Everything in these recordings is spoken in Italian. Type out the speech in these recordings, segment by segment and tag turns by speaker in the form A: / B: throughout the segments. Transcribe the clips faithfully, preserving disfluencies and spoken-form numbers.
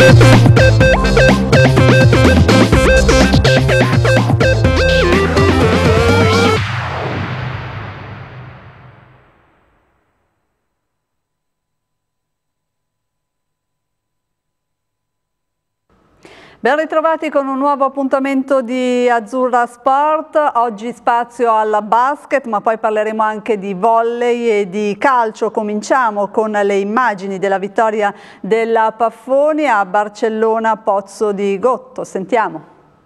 A: Ben ritrovati con un nuovo appuntamento di Azzurra Sport. Oggi spazio al basket, ma poi parleremo anche di volley e di calcio. Cominciamo con le immagini della vittoria della Paffoni a Barcellona Pozzo di Gotto. Sentiamo.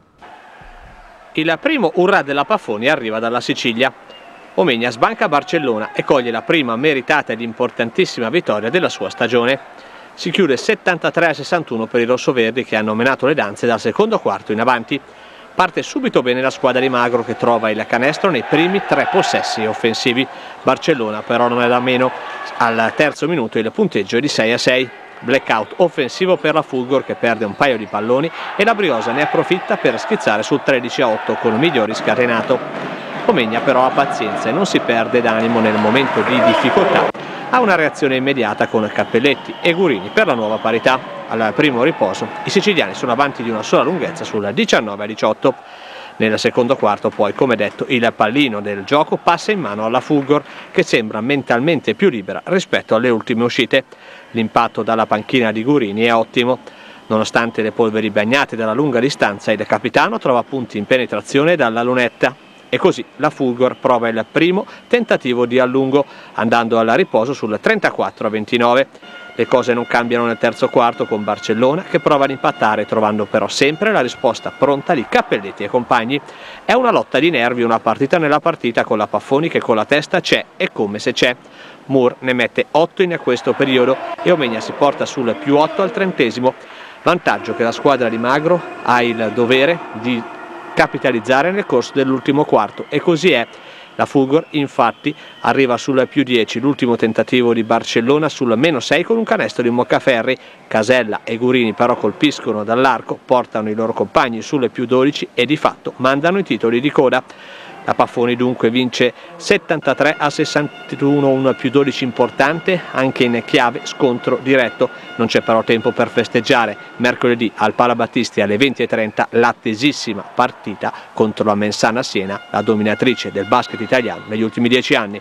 B: Il primo urrà della Paffoni arriva dalla Sicilia. Omegna sbanca Barcellona e coglie la prima meritata ed importantissima vittoria della sua stagione. Si chiude settantatré a sessantuno per i rossoverdi che hanno menato le danze dal secondo quarto in avanti. Parte subito bene la squadra di Magro che trova il canestro nei primi tre possessi offensivi. Barcellona però non è da meno. Al terzo minuto il punteggio è di sei a sei. Blackout offensivo per la Fulgor che perde un paio di palloni e la Briosa ne approfitta per schizzare sul tredici a otto con Migliori scatenato. Omegna però ha pazienza e non si perde d'animo nel momento di difficoltà. Ha una reazione immediata con Cappelletti e Gurini per la nuova parità. Al primo riposo i siciliani sono avanti di una sola lunghezza sul diciannove a diciotto. Nel secondo quarto poi, come detto, il pallino del gioco passa in mano alla Fulgor che sembra mentalmente più libera rispetto alle ultime uscite. L'impatto dalla panchina di Gurini è ottimo. Nonostante le polveri bagnate dalla lunga distanza, il capitano trova punti in penetrazione dalla lunetta. E così la Fulgor prova il primo tentativo di allungo, andando al riposo sul trentaquattro a ventinove. Le cose non cambiano nel terzo quarto con Barcellona che prova ad impattare, trovando però sempre la risposta pronta di Cappelletti e compagni. È una lotta di nervi, una partita nella partita con la Paffoni che con la testa c'è e come se c'è. Moore ne mette otto in questo periodo e Omegna si porta sul più otto al trentesimo. Vantaggio che la squadra di Magro ha il dovere di capitalizzare nel corso dell'ultimo quarto e così è. La Fulgor infatti arriva sul più dieci, l'ultimo tentativo di Barcellona sul meno sei con un canestro di Moccaferri. Casella e Gurini però colpiscono dall'arco, portano i loro compagni sulle più dodici e di fatto mandano i titoli di coda. La Paffoni dunque vince settantatré a sessantuno, un più dodici importante anche in chiave scontro diretto. Non c'è però tempo per festeggiare. Mercoledì al Pala Battisti alle venti e trenta l'attesissima partita contro la Mensana Siena, la dominatrice del basket italiano negli ultimi dieci anni.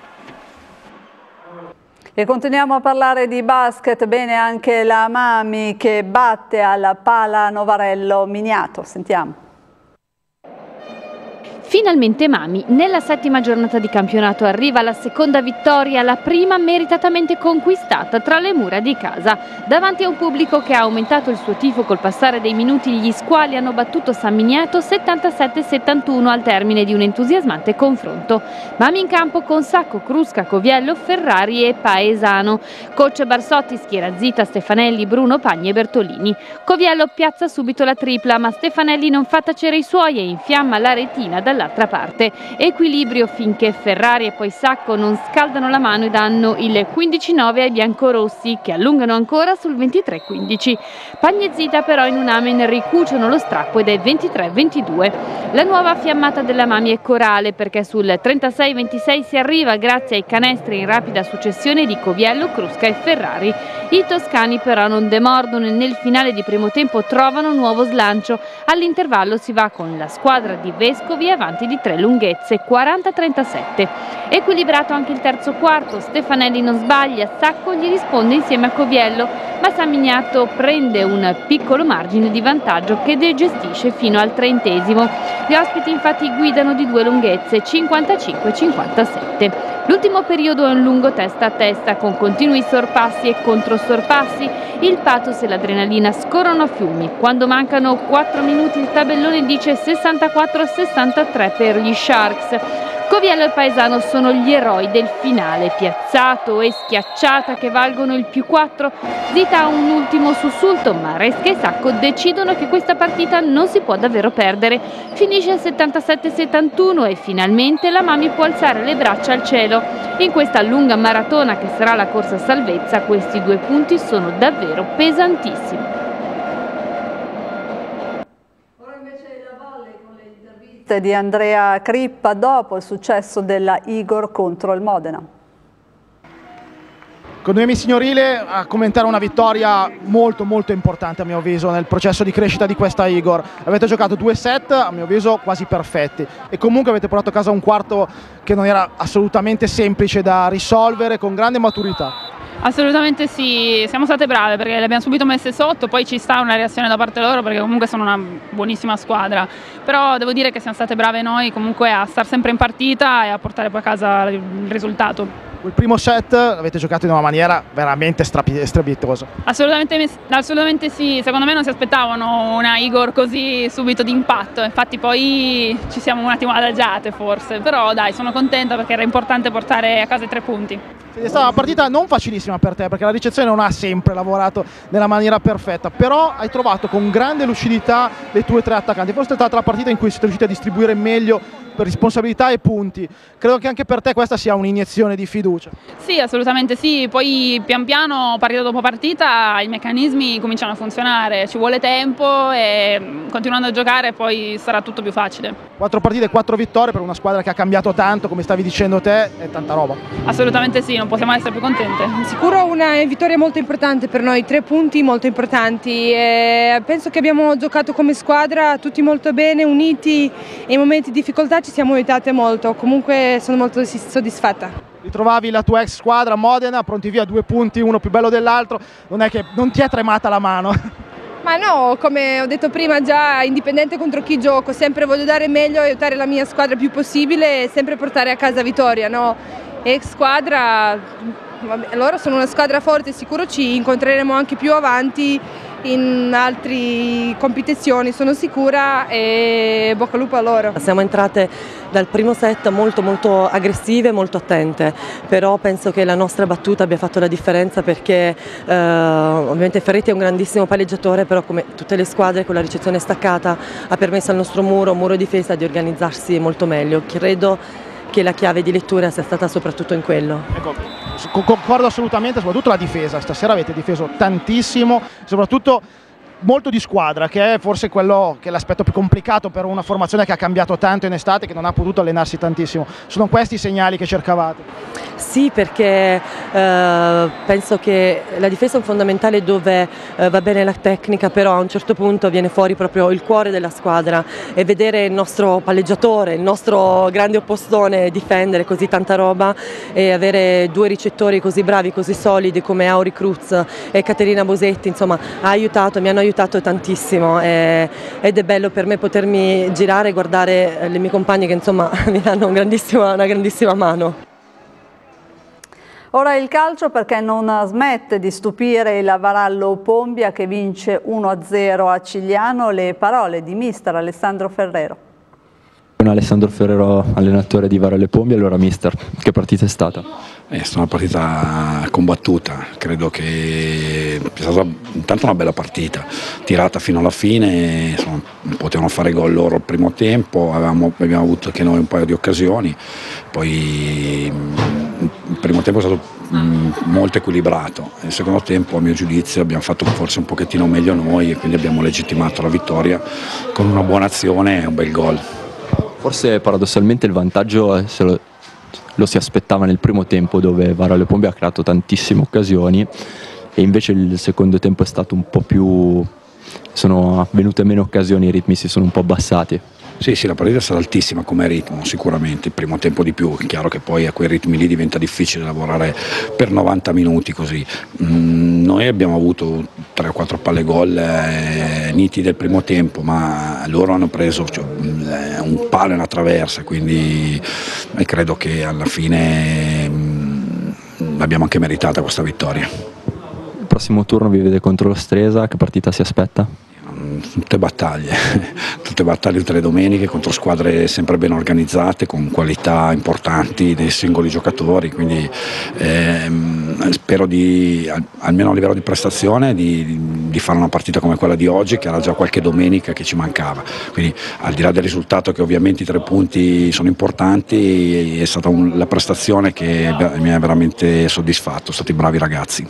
A: E continuiamo a parlare di basket, bene anche la Mami che batte al Pala Novarello Miniato. Sentiamo.
C: Finalmente Mami, nella settima giornata di campionato arriva la seconda vittoria, la prima meritatamente conquistata tra le mura di casa. Davanti a un pubblico che ha aumentato il suo tifo col passare dei minuti, gli squali hanno battuto San Miniato settantasette a settantuno al termine di un entusiasmante confronto. Mami in campo con Sacco, Crusca, Coviello, Ferrari e Paesano. Coach Barsotti schiera Zita, Stefanelli, Bruno, Pagni e Bertolini. Coviello piazza subito la tripla, ma Stefanelli non fa tacere i suoi e infiamma la retina dall'altra parte. Equilibrio finché Ferrari e poi Sacco non scaldano la mano e danno il quindici nove ai biancorossi che allungano ancora sul ventitré a quindici. Pagni e Zita però in un amen ricuciono lo strappo ed è ventitré a ventidue. La nuova fiammata della Mami è corale perché sul trentasei a ventisei si arriva grazie ai canestri in rapida successione di Coviello, Crusca e Ferrari. I toscani però non demordono e nel finale di primo tempo trovano un nuovo slancio. All'intervallo si va con la squadra di Vescovi avanti di tre lunghezze, quaranta a trentasette. Equilibrato anche il terzo quarto, Stefanelli non sbaglia, Sacco gli risponde insieme a Coviello, ma San Miniato prende un piccolo margine di vantaggio che gestisce fino al trentesimo. Gli ospiti infatti guidano di due lunghezze, cinquantacinque a cinquantasette. L'ultimo periodo è un lungo testa a testa con continui sorpassi e controsorpassi. Il pathos e l'adrenalina scorrono a fiumi. Quando mancano quattro minuti il tabellone dice sessantaquattro a sessantatré per gli Sharks. Coviello e Paesano sono gli eroi del finale, Piazzato e Schiacciata che valgono il più quattro. Zita ha un ultimo sussulto, ma Resca e Sacco decidono che questa partita non si può davvero perdere. Finisce settantasette a settantuno e finalmente la Mami può alzare le braccia al cielo. In questa lunga maratona che sarà la corsa a salvezza, questi due punti sono davvero pesantissimi.
A: Di Andrea Crippa dopo il successo della Igor contro il Modena.
D: Con Noemi Signorile a commentare una vittoria molto molto importante a mio avviso nel processo di crescita di questa Igor. Avete giocato due set a mio avviso quasi perfetti e comunque avete portato a casa un quarto che non era assolutamente semplice da risolvere, con grande maturità.
E: Assolutamente sì, siamo state brave perché le abbiamo subito messe sotto, poi ci sta una reazione da parte loro perché comunque sono una buonissima squadra, però devo dire che siamo state brave noi comunque a star sempre in partita e a portare poi a casa il risultato.
D: Il primo set l'avete giocato in una maniera veramente strepitosa.
E: Assolutamente, assolutamente sì, secondo me non si aspettavano una Igor così subito d'impatto, infatti poi ci siamo un attimo adagiate forse, però dai, sono contenta perché era importante portare a casa i tre punti.
D: È stata una partita non facilissima per te perché la ricezione non ha sempre lavorato nella maniera perfetta, però hai trovato con grande lucidità le tue tre attaccanti, forse è stata la partita in cui siete riusciti a distribuire meglio per responsabilità e punti. Credo che anche per te questa sia un'iniezione di fiducia.
E: Sì, assolutamente sì, poi pian piano, partita dopo partita, i meccanismi cominciano a funzionare, ci vuole tempo e continuando a giocare poi sarà tutto più facile.
D: Quattro partite e quattro vittorie per una squadra che ha cambiato tanto, come stavi dicendo te, è tanta roba.
E: Assolutamente sì, non possiamo essere più contente.
F: Sicuro una vittoria molto importante per noi, tre punti molto importanti. E penso che abbiamo giocato come squadra tutti molto bene, uniti, e in momenti di difficoltà ci siamo aiutate molto, comunque sono molto soddisfatta.
D: Ritrovavi la tua ex squadra Modena, pronti via, due punti, uno più bello dell'altro, non è che non ti è tremata la mano?
F: Ma no, come ho detto prima già, indipendente contro chi gioco, sempre voglio dare meglio, aiutare la mia squadra il più possibile e sempre portare a casa vittoria, no? Ex squadra, vabbè, loro sono una squadra forte, sicuro ci incontreremo anche più avanti in altre competizioni, sono sicura, e bocca al lupo a loro.
G: Siamo entrate dal primo set molto molto aggressive, molto attente, però penso che la nostra battuta abbia fatto la differenza perché eh, ovviamente Ferretti è un grandissimo palleggiatore, però come tutte le squadre con la ricezione staccata ha permesso al nostro muro, muro difesa, di organizzarsi molto meglio. Credo che la chiave di lettura sia stata soprattutto in quello.
D: Ecco, concordo assolutamente, soprattutto la difesa. Stasera avete difeso tantissimo, soprattutto molto di squadra, che è forse quello che è l'aspetto più complicato per una formazione che ha cambiato tanto in estate, che non ha potuto allenarsi tantissimo. Sono questi i segnali che cercavate?
G: Sì, perché eh, penso che la difesa è un fondamentale dove eh, va bene la tecnica, però a un certo punto viene fuori proprio il cuore della squadra, e vedere il nostro palleggiatore, il nostro grande oppostone difendere così tanta roba e avere due ricettori così bravi, così solidi come Auri Cruz e Caterina Bosetti, insomma, ha aiutato, mi hanno aiutato tantissimo, e, ed è bello per me potermi girare e guardare le mie compagne che insomma mi danno un grandissima, una grandissima mano.
A: Ora il calcio, perché non smette di stupire il Varallo Pombia che vince uno a zero a Cigliano. Le parole di mister Alessandro Ferrero.
H: Alessandro Ferrero, allenatore di Varallo Pombia. Allora mister, che partita è stata?
I: È stata una partita combattuta, credo che sia stata intanto una bella partita, tirata fino alla fine, insomma, potevano fare gol loro al primo tempo, avevamo, abbiamo avuto anche noi un paio di occasioni, poi il primo tempo è stato molto equilibrato, nel secondo tempo a mio giudizio abbiamo fatto forse un pochettino meglio noi e quindi abbiamo legittimato la vittoria con una buona azione e un bel gol.
H: Forse paradossalmente il vantaggio se lo, lo si aspettava nel primo tempo, dove Varallo Pombia ha creato tantissime occasioni, e invece il secondo tempo è stato un po' più, sono venute meno occasioni, i ritmi si sono un po' abbassati.
I: Sì, sì, la partita è stata altissima come ritmo, sicuramente, il primo tempo di più, è chiaro che poi a quei ritmi lì diventa difficile lavorare per novanta minuti così. Mm, noi abbiamo avuto tre o quattro palle gol eh, nitide del primo tempo, ma loro hanno preso cioè, un palo e una traversa, quindi eh, credo che alla fine mm, abbiamo anche meritata questa vittoria.
H: Il prossimo turno vi vede contro lo Stresa, che partita si aspetta?
I: Tutte battaglie, tutte battaglie tutte le domeniche contro squadre sempre ben organizzate, con qualità importanti dei singoli giocatori, quindi ehm, spero di, almeno a livello di prestazione, di, di fare una partita come quella di oggi, che era già qualche domenica che ci mancava. Quindi al di là del risultato, che ovviamente i tre punti sono importanti, è stata un, la prestazione che mi ha veramente soddisfatto, sono stati bravi ragazzi.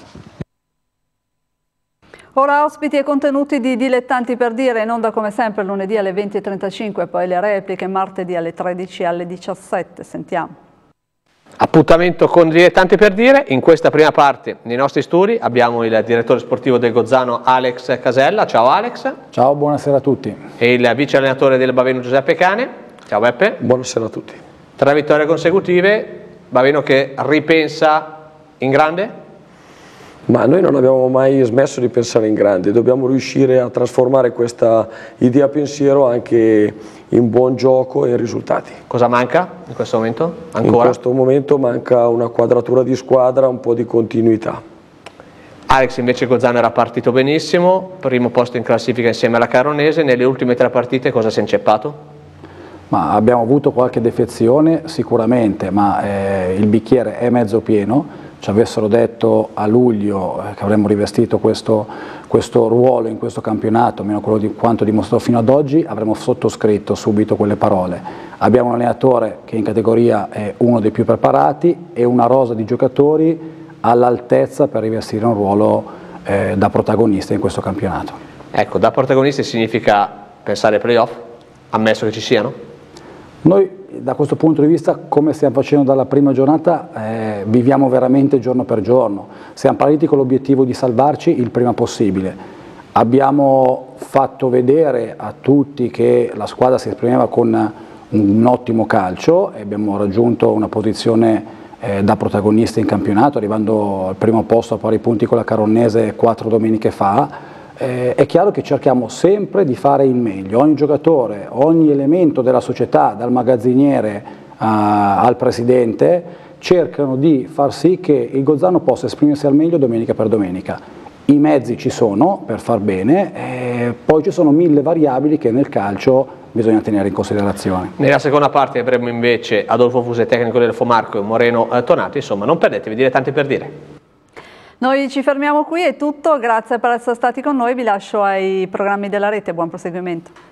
A: Ora ospiti e contenuti di Dilettanti per dire, in onda come sempre lunedì alle venti e trentacinque, poi le repliche martedì alle tredici e alle diciassette. Sentiamo.
B: Appuntamento con Dilettanti per dire. In questa prima parte nei nostri studi abbiamo il direttore sportivo del Gozzano Alex Casella. Ciao Alex.
J: Ciao, buonasera a tutti.
B: E il vice allenatore del Baveno Giuseppe Cane. Ciao Beppe.
K: Buonasera a tutti.
B: Tre vittorie consecutive, Baveno che ripensa in grande?
K: Ma noi non abbiamo mai smesso di pensare in grande, dobbiamo riuscire a trasformare questa idea pensiero anche in buon gioco e risultati.
B: Cosa manca in questo momento? Ancora?
K: In questo momento manca una quadratura di squadra, un po' di continuità.
B: Alex invece Gozzano era partito benissimo, primo posto in classifica insieme alla Caronese, nelle ultime tre partite cosa si è inceppato?
J: Ma abbiamo avuto qualche defezione sicuramente, ma eh, il bicchiere è mezzo pieno. Ci avessero detto a luglio eh, che avremmo rivestito questo, questo ruolo in questo campionato, meno quello di quanto dimostrato fino ad oggi, avremmo sottoscritto subito quelle parole. Abbiamo un allenatore che in categoria è uno dei più preparati e una rosa di giocatori all'altezza per rivestire un ruolo eh, da protagonista in questo campionato.
B: Ecco, da protagonisti significa pensare ai playoff, ammesso che ci siano?
J: Noi da questo punto di vista, come stiamo facendo dalla prima giornata, eh, viviamo veramente giorno per giorno. Siamo partiti con l'obiettivo di salvarci il prima possibile. Abbiamo fatto vedere a tutti che la squadra si esprimeva con un ottimo calcio e abbiamo raggiunto una posizione eh, da protagonista in campionato, arrivando al primo posto a pari punti con la Caronese quattro domeniche fa. Eh, è chiaro che cerchiamo sempre di fare il meglio, ogni giocatore, ogni elemento della società, dal magazziniere a, al presidente, cercano di far sì che il Gozzano possa esprimersi al meglio domenica per domenica. I mezzi ci sono per far bene, eh, poi ci sono mille variabili che nel calcio bisogna tenere in considerazione.
B: Nella seconda parte avremo invece Adolfo Fuse, tecnico del Fomarco, e Moreno eh, Tonati, insomma non perdetevi Dilettanti per dire.
A: Noi ci fermiamo qui, è tutto, grazie per essere stati con noi, vi lascio ai programmi della rete, buon proseguimento.